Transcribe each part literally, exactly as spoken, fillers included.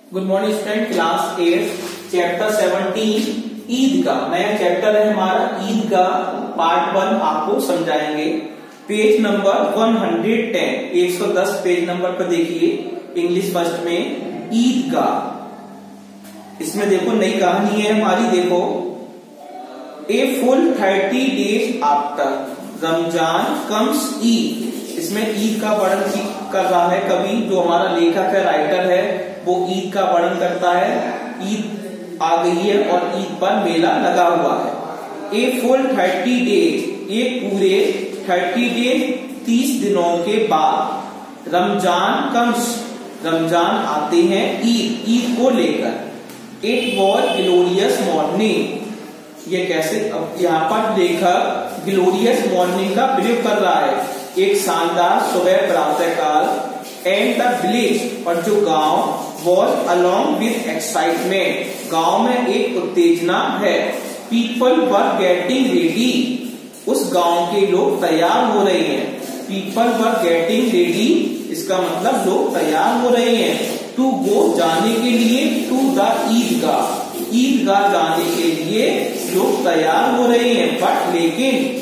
Good morning student, class eight chapter seventeen Eid का नया chapter है हमारा। ईद का पार्ट वन आपको समझाएंगे। Page number one hundred ten, एक सौ दस पेज नंबर पर देखिए, इंग्लिश फर्स्ट में ईद का। इसमें देखो नई कहानी है हमारी। देखो, a full thirty days after Ramzan comes Eid. इसमें ईद का वर्णन कर रहा है कवि, जो हमारा लेखक है, राइटर है, वो ईद का वर्णन करता है। ईद आ गई है और ईद पर मेला लगा हुआ है। ए फुल थर्टी डेज, एक पूरे थर्टी डेज तीस दिनों के बाद रमजान कम्स, रमजान आते हैं ईद, ईद को लेकर। It was glorious morning. ये कैसे, अब यहाँ पर लेखक ग्लोरियस मॉर्निंग का प्रयोग कर रहा है, एक शानदार सुबह प्रातः काल। एंड द विलेज, और जो गांव, वॉज अलॉन्ग विथ एक्साइटमेंट, गांव में एक उत्तेजना है। पीपल वर गेटिंग रेडी, उस गांव के लोग तैयार हो रहे हैं। पीपल वर गेटिंग रेडी, इसका मतलब लोग तैयार हो रहे हैं। टू गो, जाने के लिए, टू द ईदगाह, ईदगाह जाने के लिए लोग तैयार हो रहे हैं। बट लेकिन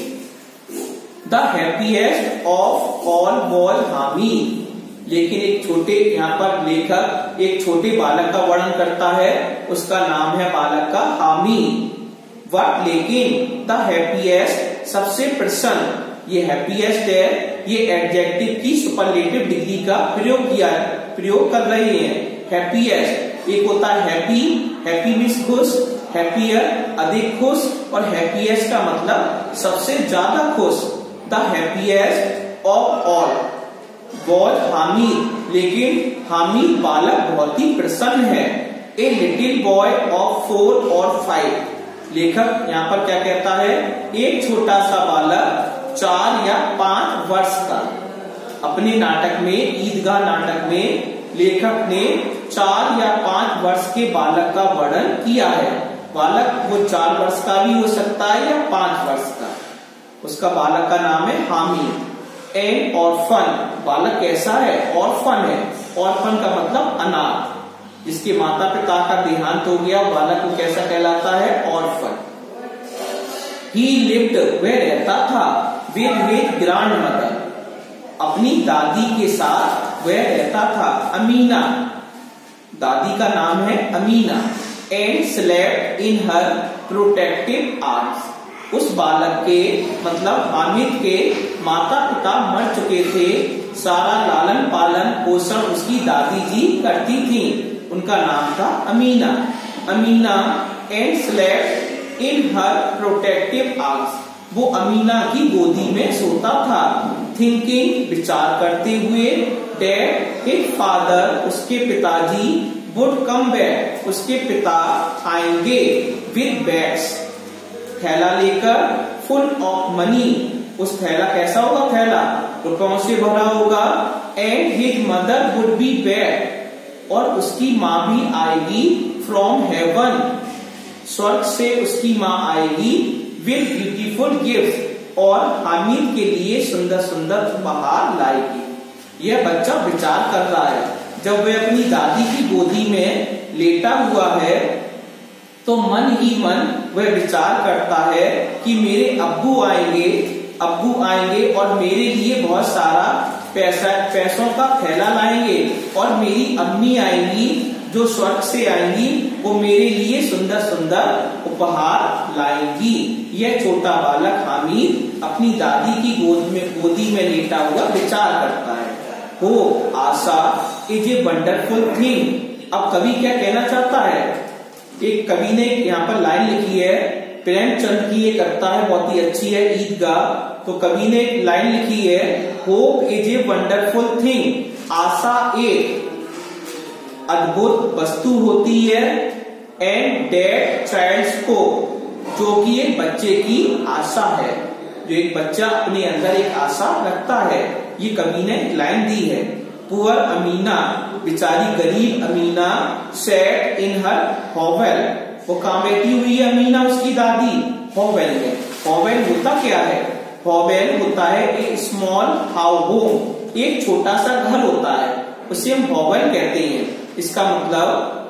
the happiest of all was Hamid, लेकिन एक छोटे, यहाँ पर लेखक एक छोटे बालक का वर्णन करता है, उसका नाम है बालक का हामिद। वट, लेकिन द हैप्पीएस्ट, सबसे प्रसन्न, ये हैप्पीएस्ट है, ये एडजेक्टिव की सुपरलेटिव डिग्री का प्रयोग किया है, प्रयोग कर रहे हैं। हैप्पीएस्ट, एक होता है हैप्पी, हैप्पी मीन्स खुश, हैप्पियर अधिक खुश, और हैप्पीएस्ट का मतलब सबसे ज्यादा खुश। The happiest of all was Hamid, लेकिन हामिद बालक बहुत ही प्रसन्न है। A little boy of four और फाइव, लेखक यहाँ पर क्या कहता है, एक छोटा सा बालक चार या पांच वर्ष का। अपने नाटक में, ईदगाह नाटक में, लेखक ने चार या पांच वर्ष के बालक का वर्णन किया है। बालक वो चार वर्ष का भी हो सकता है या पांच वर्ष का। उसका बालक का नाम है हामिद। एन ऑर्फन, बालक कैसा है, ऑर्फन है। ऑर्फन का मतलब अनाथ, जिसके माता पिता का देहांत हो गया, बालक को कैसा कहलाता है, ऑर्फन। ही लिव्ड, वह रहता था, विद विद ग्रैंड मदर, अपनी दादी के साथ वह रहता था। अमीना, दादी का नाम है Amina. And slept in her protective arms, उस बालक के मतलब हामिद के माता पिता मर चुके थे, सारा लालन पालन पोषण उसकी दादी जी करती थी, उनका नाम था Amina. Amina and slept in her protective arms, वो अमीना की गोदी में सोता था। थिंकिंग, विचार करते हुए, डैड हिज फादर, उसके पिताजी, वुड कम बैक, उसके पिता आएंगे, विद बैग्स, थैला लेकर, फुल ऑफ मनी, उस थैला कैसा होगा, थैला रुपयों से भरा होगा। And his mother would be back, और उसकी माँ भी आएगी, फ्रॉम हेवन, स्वर्ग से उसकी माँ आएगी, विद ब्यूटीफुल गिफ्ट, और हामिद के लिए सुंदर सुंदर उपहार लाएगी। यह बच्चा विचार कर रहा है, जब वह अपनी दादी की गोदी में लेटा हुआ है, तो मन ही मन वह विचार करता है कि मेरे अब्बू आएंगे, अब्बू आएंगे और मेरे लिए बहुत सारा पैसा, पैसों का थैला लाएंगे, और मेरी अम्मी आएंगी जो स्वर्ग से आएंगी, वो मेरे लिए सुंदर सुंदर उपहार लाएंगी। यह छोटा बालक हामिद अपनी दादी की गोद में गोदी में लेटा हुआ विचार करता है। हो आशा इज ए वंडरफुल थिंग। अब कवि क्या कहना चाहता है, एक कवि ने यहाँ पर लाइन लिखी है, प्रेमचंद की ये कविता है, बहुत ही अच्छी है, ईदगाह। तो कवि ने लाइन लिखी है, hope is a wonderful thing, आशा एक अद्भुत वस्तु होती है। एंड डेड चाइल्ड्स को, जो कि एक बच्चे की आशा है, जो एक बच्चा अपने अंदर एक आशा रखता है, ये कवि ने लाइन दी है। पुअर अमीना, बेचारी गरीब अमीना, सेट इन हर हॉवेल, वो कहाँ बैठी हुई है अमीना, उसकी दादी, हॉवेल में। हॉवेल होता क्या है, हॉवेल होता है एक स्मॉल हाउस होम, एक छोटा सा घर होता है, उसे हम हॉवेल कहते हैं। इसका मतलब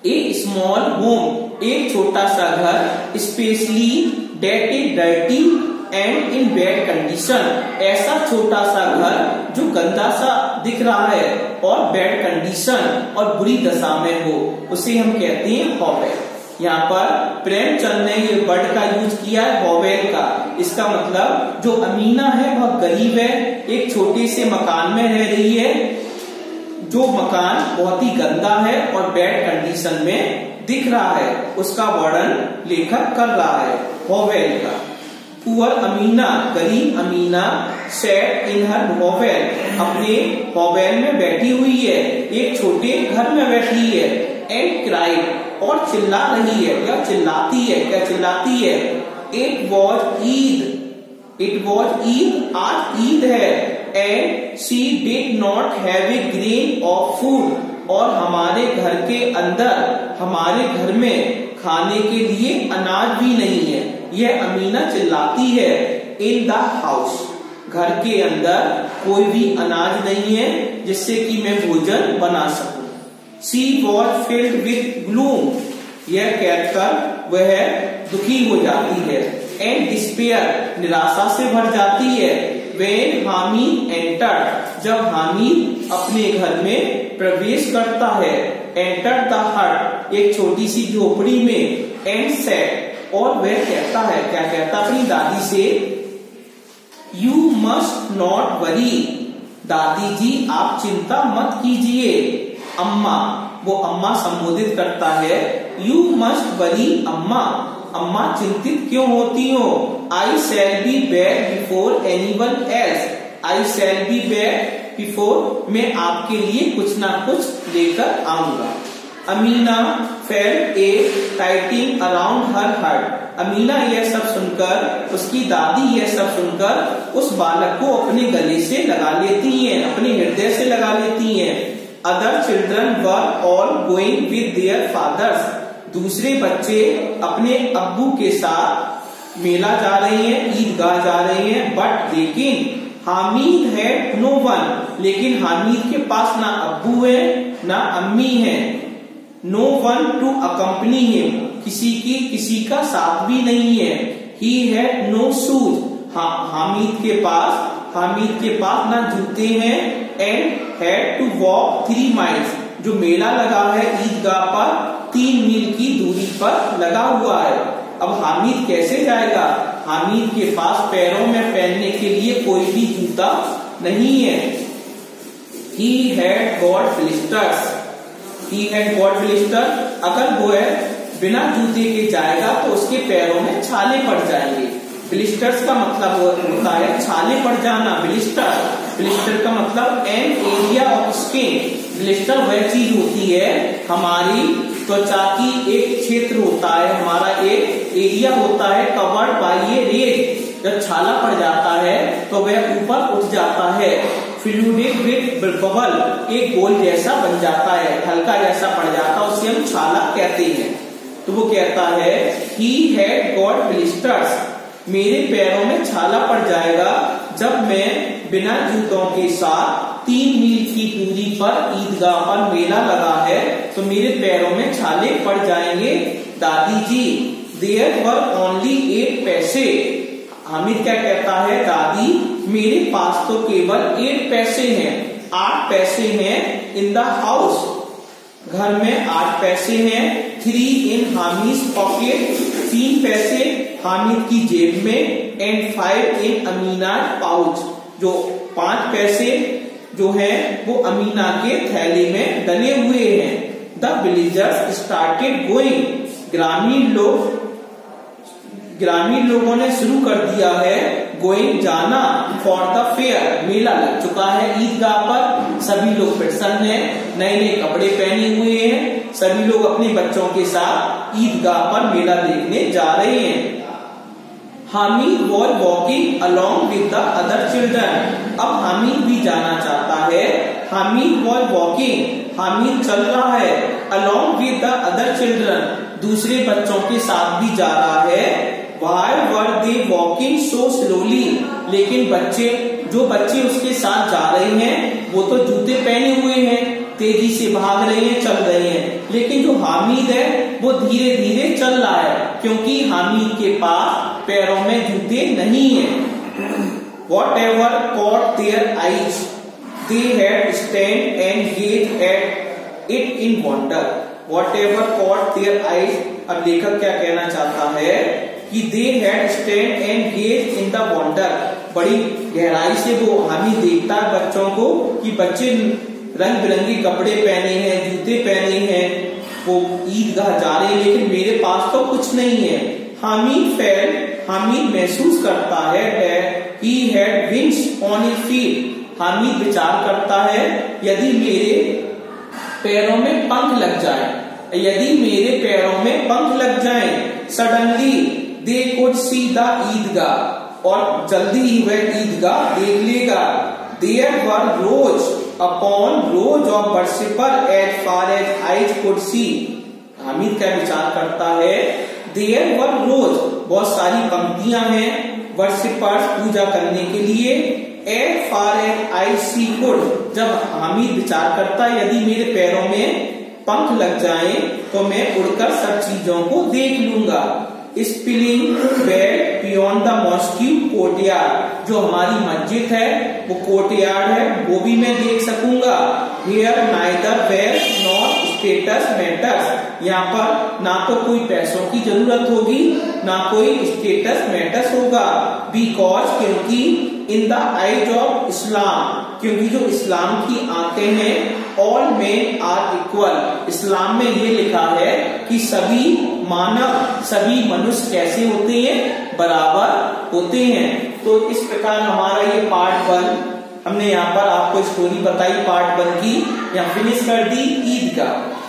ए स्मॉल होम, एक छोटा सा घर, especially that is dirty and in bad condition, ऐसा छोटा सा घर जो गंदा सा दिख रहा है और बैड कंडीशन और बुरी दशा में हो, उसे हम कहते हैं हॉवेल। यहाँ पर प्रेमचंद ने ये वर्ड का यूज किया है हॉवेल का। इसका मतलब जो अमीना है वह गरीब है, एक छोटे से मकान में रह रही है, जो मकान बहुत ही गंदा है और बैड कंडीशन में दिख रहा है, उसका वर्णन लेखक कर रहा है हॉवेल का। पुअर अमीना, गरीब अमीना, सैट इन हर हॉवेल, अपने हॉवेल में बैठी हुई है, एक छोटे घर में बैठी है, एंड क्राइड, और चिल्ला रही है या चिल्लाती है, क्या चिल्लाती है, it was Eid, it was Eid, आज ईद है, and she did not have a grain of food, और हमारे घर के अंदर, हमारे घर में खाने के लिए अनाज भी नहीं है। यह अमीना चिल्लाती है इन द हाउस, घर के अंदर कोई भी अनाज नहीं है जिससे कि मैं भोजन बना सकूं। She was filled with gloom, यह कहकर वह दुखी हो जाती है, एंड डिस्पेयर, निराशा से भर जाती है, व्हेन हामिद एंटर्ड, जब हामिद अपने घर में प्रवेश करता है, एंटर द हट, एक छोटी सी झोपड़ी में, एंड सेड, और वह कहता है, क्या कहता अपनी दादी से, यू मस्ट नॉट वरी, दादी जी आप चिंता मत कीजिए, अम्मा, वो अम्मा संबोधित करता है, यू मस्ट वरी अम्मा, अम्मा चिंतित क्यों होती हो, I shall be back before anyone else, I shall be back before, मैं आपके लिए कुछ ना कुछ लेकर आऊंगा। Amina felt a tightening around her heart, Amina यह सब सुनकर, उसकी दादी यह सब सुनकर उस बालक को अपने गले से लगा लेती हैं, अपने हृदय से लगा लेती हैं। Other children were all going with their fathers, दूसरे बच्चे अपने अब्बू के साथ मेला जा रहे हैं, ईदगाह जा रहे हैं, बट लेकिन हामिद है नो वन, लेकिन हामिद के पास ना अब्बू है ना अम्मी है, no one to accompany him, किसी की किसी का साथ भी नहीं है, ही हैड नो शूज, हा, हामिद के पास हामिद के पास ना जूते हैं, and had to walk three miles, जो मेला लगा है ईदगाह पर तीन मील की दूरी पर लगा हुआ है। अब हामिद कैसे जाएगा, हामिद के पास पैरों में पहनने के लिए कोई भी जूता नहीं है। He had got blisters, he had got blister, अगर वो है बिना जूते के जाएगा तो उसके पैरों में छाले पड़ जाएंगे। ब्लिस्टर्स का मतलब होता है छाले पड़ जाना, ब्लिस्टर, ब्लिस्टर का मतलब an area of skin, blister वह चीज होती है, हमारी त्वचा की एक क्षेत्र होता है, हमारा एक एरिया होता है कवर्ड बाय ए रेज, जब छाला पड़ जाता है तो वह ऊपर उठ जाता है, फ्लूइड विद बबल, एक गोल जैसा बन जाता है, हल्का जैसा पड़ जाता है, उसे हम छाला कहते हैं। तो वो कहता है ही हैड गॉट ब्लिस्टर्स, मेरे पैरों में छाला पड़ जाएगा जब मैं बिना जूतों के साथ तीन मील की दूरी पर ईदगाह पर मेला लगा है तो मेरे पैरों में छाले पड़ जाएंगे। दादी जी, देयर वर ओनली एट पैसे, हामिद क्या कहता है, दादी मेरे पास तो केवल एट पैसे हैं, आठ पैसे हैं इन द हाउस, घर में आठ पैसे हैं, थ्री इन हामिद पॉकेट, तीन पैसे हामिद की जेब में, and five in Amina pouch, जो पांच पैसे जो है वो अमीना के थैले में डले हुए हैं। द विलेजर्स स्टार्टेड गोइंग, ग्रामीण लोग ग्रामीण लोगों ने शुरू कर दिया है गोइंग, जाना, फॉर द फेयर, मेला लग चुका है ईदगाह पर, सभी लोग प्रसन्न हैं, नए नए कपड़े पहने हुए हैं, सभी लोग अपने बच्चों के साथ ईदगाह पर मेला देखने जा रहे हैं। Hamid was walking along with the other children, अब हामिद भी जाना चाहता है, हामिद वॉज वॉकिंग, हामिद चल रहा है, along with the other children, दूसरे बच्चों के साथ भी जा रहा है। Why were they walking so slowly, लेकिन बच्चे जो बच्चे उसके साथ जा रहे हैं वो तो जूते पहने हुए हैं, तेजी से भाग रहे हैं, चल रहे हैं, लेकिन जो हामिद हामिद है वो धीरे धीरे चल रहा है क्योंकि हामिद के पास पैरों में जूते नहीं है। Whatever caught their eyes they had stand and gaze at it in wonder. Whatever caught their eyes, अब लेखक क्या कहना चाहता है कि they had stand and gaze in the wonder, बड़ी गहराई से वो हामिद देखता है बच्चों को कि बच्चे रंग बिरंगे कपड़े पहने हैं, जूते पहने हैं, वो ईदगाह जा रहे हैं, लेकिन मेरे पास तो कुछ नहीं है। हामिद फेल, हामिद महसूस करता है he had wings on his feet, Hamid विचार करता है यदि मेरे पैरों में पंख लग जाए, यदि मेरे पैरों में पंख लग जाए। Suddenly they could see the Eidgah, और जल्दी ही वह ईदगाह देख लेगा। There were rows upon rows of worshipper as far as eyes could see, Hamid क्या विचार करता है, देयर वर रोज बहुत सारी पंक्तियां हैं वर्शिपर्स पूजा करने के लिए, as far as I see could, जब हामिद विचार करता है यदि मेरे पैरों में पंख लग जाए तो मैं उड़कर सब चीजों को देख लूंगा। Spilling bed beyond the mosque courtyard, जो हमारी मस्जिद है वो कोर्टयार्ड है, वो भी मैं देख सकूंगा। Here neither wealth nor status matters, यहाँ पर ना तो कोई पैसों की जरूरत होगी ना कोई स्टेटस मैटर्स होगा। बिकॉज, क्योंकि in the eyes of Islam, क्योंकि जो इस्लाम की आंखें हैं, ऑल मेन आर इक्वल, इस्लाम में ये लिखा है कि सभी मानव, सभी मनुष्य कैसे होते हैं, बराबर होते हैं। तो इस प्रकार हमारा ये पार्ट वन, हमने यहाँ पर आपको स्टोरी बताई पार्ट वन की, यहाँ फिनिश कर दी ईद का।